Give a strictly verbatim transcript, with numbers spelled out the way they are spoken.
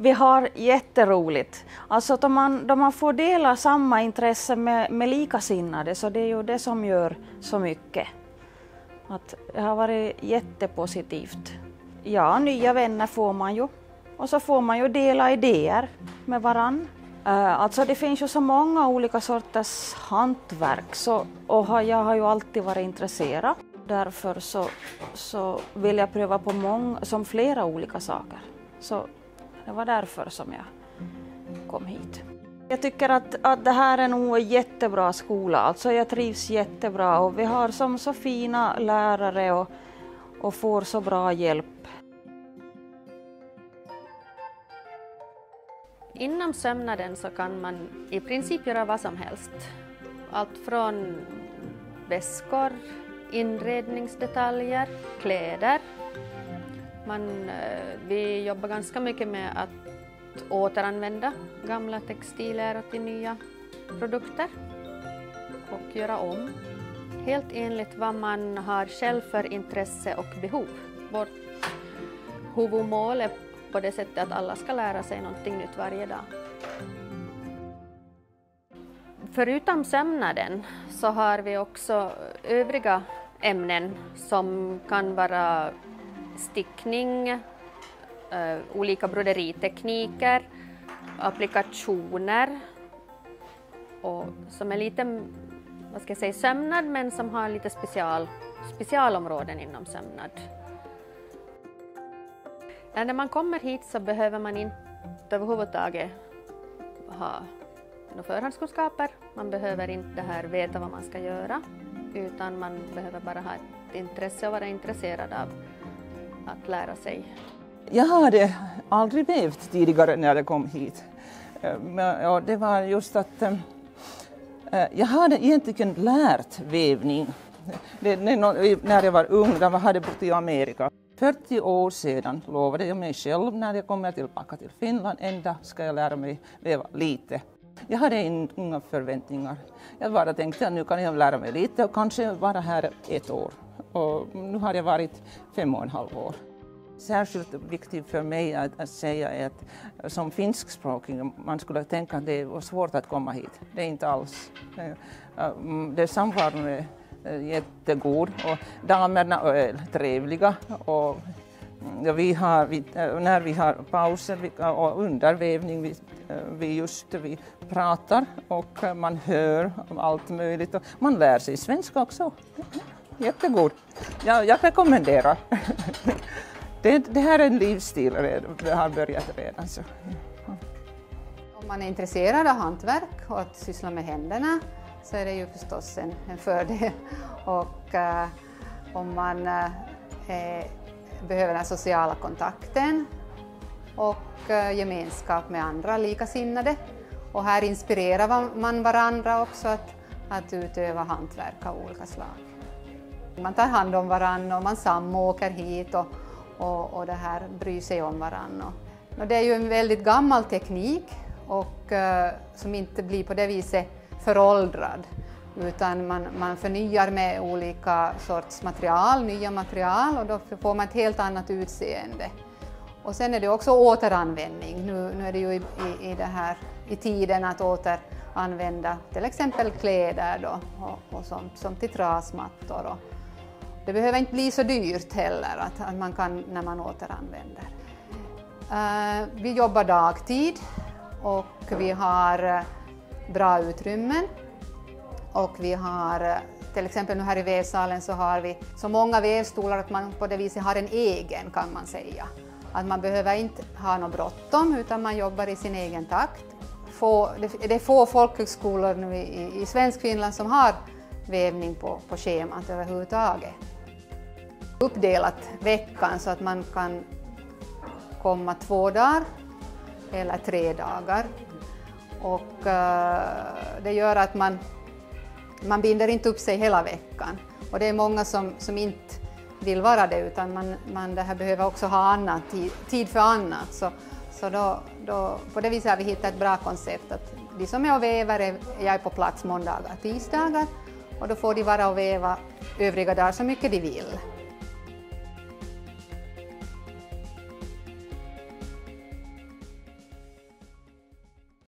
Vi har jätteroligt. Alltså då man, då man får dela samma intresse med, med likasinnade, så det är ju det som gör så mycket. Att det har varit jättepositivt. Ja, nya vänner får man ju. Och så får man ju dela idéer med varann. Uh, alltså det finns ju så många olika sorters hantverk, så, och jag har ju alltid varit intresserad. Därför så, så vill jag pröva på många, som flera olika saker. Så det var därför som jag kom hit. Jag tycker att, att det här är nog en jättebra skola. Alltså jag trivs jättebra och vi har som så fina lärare och, och får så bra hjälp. Inom sömnaden så kan man i princip göra vad som helst. Allt från väskor, inredningsdetaljer, kläder. Man, vi jobbar ganska mycket med att återanvända gamla textiler till nya produkter och göra om. Helt enligt vad man har själv för intresse och behov. Vårt huvudmål är på det sättet att alla ska lära sig någonting nytt varje dag. Förutom sömnaden så har vi också övriga ämnen som kan vara stickning, uh, olika broderitekniker, applikationer och som är lite, vad ska jag säga, sömnad, men som har lite special, specialområden inom sömnad. När man kommer hit så behöver man inte överhuvudtaget ha några förhandskunskaper. Man behöver inte det här veta vad man ska göra, utan man behöver bara ha ett intresse och vara intresserad av att lära sig. Jag hade aldrig vävt tidigare när jag kom hit. Ja, det var just att äh, jag hade egentligen lärt vävning. Det, när jag var ung, jag hade bott i Amerika. fyrtio år sedan lovade jag mig själv när jag kommer tillbaka till Finland, ända ska jag lära mig väva lite. Jag hade inga förväntningar. Jag bara tänkte att nu kan jag lära mig lite och kanske vara här ett år. Och nu har jag varit fem och en halv år. Särskilt viktigt för mig att, att säga är att som finskspråkig man skulle tänka att det var svårt att komma hit. Det är inte alls. Det samvaron är jättegod och damerna är trevliga. Och vi har, vi, när vi har pauser och undervävning, vi, vi just vi pratar och man hör om allt möjligt. Och man lär sig svenska också. Jättegod. Jag, jag rekommenderar. Det, det här är en livsstil, det har börjat redan. Så. Om man är intresserad av hantverk och att syssla med händerna så är det ju förstås en, en fördel. Och uh, om man uh, behöver den sociala kontakten och uh, gemenskap med andra likasinnade. Och här inspirerar man varandra också att, att utöva hantverk av olika slag. Man tar hand om varandra och man samåker hit och, och, och det här bryr sig om varandra. Och det är ju en väldigt gammal teknik och, uh, som inte blir på det viset föråldrad, utan man, man förnyar med olika sorts material, nya material, och då får man ett helt annat utseende. Och sen är det också återanvändning. Nu, nu är det ju i, i, i, det här, i tiden att återanvända till exempel kläder då, och, och sånt som till trasmattor. Och det behöver inte bli så dyrt heller att, att man kan när man återanvänder. Uh, vi jobbar dagtid och vi har bra utrymmen. Och vi har, till exempel nu här i vävsalen så har vi så många vävstolar att man på det viset har en egen, kan man säga. Att man behöver inte ha något bråttom utan man jobbar i sin egen takt. Få, det är få folkhögskolor nu i, i Svenskfinland som har vävning på, på schemat överhuvudtaget. Uppdelat veckan så att man kan komma två dagar eller tre dagar. Och uh, det gör att man, man binder inte upp sig hela veckan. Och det är många som, som inte vill vara det, utan man, man det här behöver också ha annat, tid, tid för annat. Så, så då, då, på det viset har vi hittat ett bra koncept. Att de som är och vävar är, jag är på plats måndagar och tisdagar. Och då får de vara och väva övriga dagar så mycket de vill.